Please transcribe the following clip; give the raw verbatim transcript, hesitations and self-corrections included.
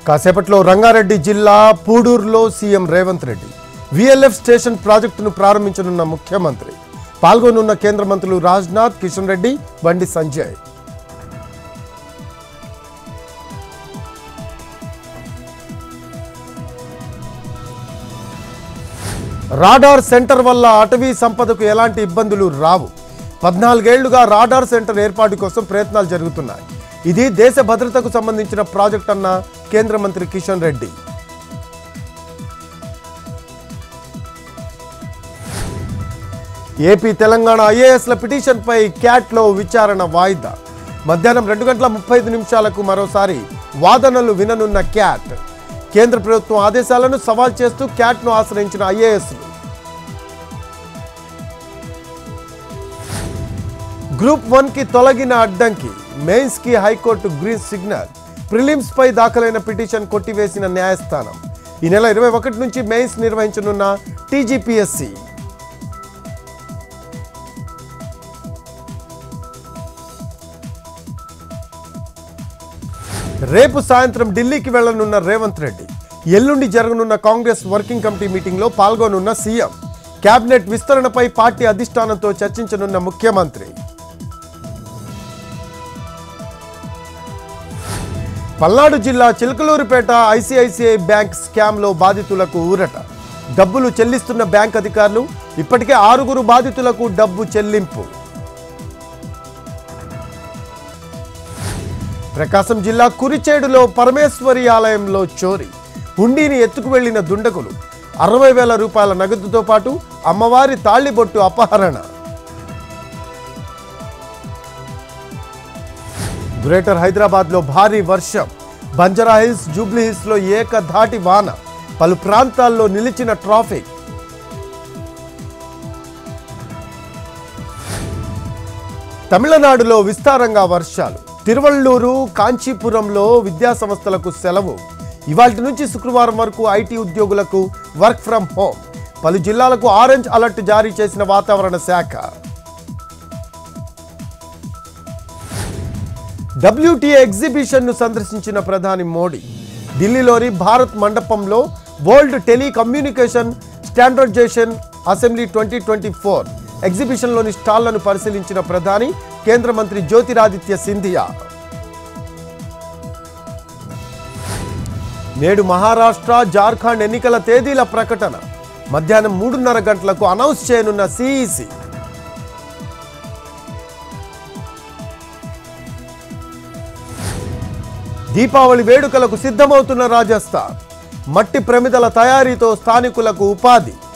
కాసేపట్లో రంగారెడ్డి జిల్లా పూడూరులో CM Revanth Reddy VLF station ప్రాజెక్టును ప్రారంభించనున్న ముఖ్యమంత్రి. పాల్గొనున్న కేంద్ర మంత్రులు రాజ్నాథ్, కిషన్ రెడ్డి, బండి సంజయ్. రాడార్ సెంటర్ వల్ల అటవీ సంపదకు ఎలాంటి ఇబ్బందులు రావు. పద్నాలుగేళ్లుగా రాడార్ సెంటర్ ఏర్పాటు కోసం ప్రయత్నాలు జరుగుతున్నాయి. ఇది దేశ భద్రతకు సంబంధించిన ప్రాజెక్ట్ అన్న కేంద్ర మంత్రి కిషన్ రెడ్డి. ఏపీ తెలంగాణ ఐఏఎస్ల పిటిషన్పై క్యాట్లో విచారణ వాయిదా. మధ్యాహ్నం రెండు గంటల ముప్పై ఐదు నిమిషాలకు మరోసారి వాదనలు విననున్న క్యాట్. కేంద్ర ప్రభుత్వం ఆదేశాలను సవాల్ చేస్తూ క్యాట్ను ఆశ్రయించిన ఐఏఎస్లు. గ్రూప్ వన్ కి తొలగిన అడ్డంకి, మెయిన్స్ కి హైకోర్టు గ్రీన్ సిగ్నల్. ప్రిలిమ్స్ పై దాఖలైన పిటిషన్ కొట్టివేసిన న్యాయస్థానం. ఈ నెల ఇరవై ఒకటి నుంచి మెయిన్స్ నిర్వహించనున్న టీజీపీఎస్సీ. రేపు సాయంత్రం ఢిల్లీకి వెళ్లనున్న రేవంత్ రెడ్డి. ఎల్లుండి జరగనున్న కాంగ్రెస్ వర్కింగ్ కమిటీ మీటింగ్లో పాల్గొనున్న సీఎం. కేబినెట్ విస్తరణపై పార్టీ అధిష్టానంతో చర్చించనున్న ముఖ్యమంత్రి. పల్నాడు జిల్లా చిలకలూరుపేట ఐసీఐసీఐ బ్యాంక్ స్కామ్లో బాధితులకు ఊరట. డబ్బులు చెల్లిస్తున్న బ్యాంక్ అధికారులు. ఇప్పటికే ఆరుగురు బాధితులకు డబ్బు చెల్లింపు. ప్రకాశం జిల్లా కురిచేడులో పరమేశ్వరి ఆలయంలో చోరీ. హుండీని ఎత్తుకు వెళ్లిన దుండగులు. అరవై వేల రూపాయల నగదుతో పాటు అమ్మవారి తాళ్లిబొట్టు అపహరణ. గ్రేటర్ హైదరాబాద్ లో భారీ వర్షం. బంజారా హిల్స్, జూబ్లీ హిల్స్ లో ఏకధాటి వాన. పలు ప్రాంతాల్లో నిలిచిన ట్రాఫిక్. తమిళనాడులో విస్తారంగా వర్షాలు. తిరువళ్ళూరు, కాంచీపురంలో విద్యా సంస్థలకు సెలవు. ఇవాల్టి నుంచి శుక్రవారం వరకు ఐటీ ఉద్యోగులకు వర్క్ ఫ్రం హోం. పలు జిల్లాలకు ఆరెంజ్ అలర్ట్ జారీ చేసిన వాతావరణ శాఖ. డబ్ల్యూటీఏ ఎగ్జిబిషన్ ను సందర్శించిన ప్రధాని మోడీ. ఢిల్లీలోని భారత్ మండపంలో world telecommunication standardisation assembly twenty twenty four ఎగ్జిబిషన్లోని స్టాళ్లను పరిశీలించిన ప్రధాని, కేంద్ర మంత్రి జ్యోతిరాదిత్య సింధియా. నేడు మహారాష్ట్ర, జార్ఖండ్ ఎన్నికల తేదీల ప్రకటన. మధ్యాహ్నం మూడున్నర గంటలకు అనౌన్స్ చేయనున్న సిఈసి. దీపావళి వేడుకలకు సిద్ధమవుతున్న రాజస్థాన్. మట్టి ప్రమిదల తయారీతో స్థానికులకు ఉపాధి.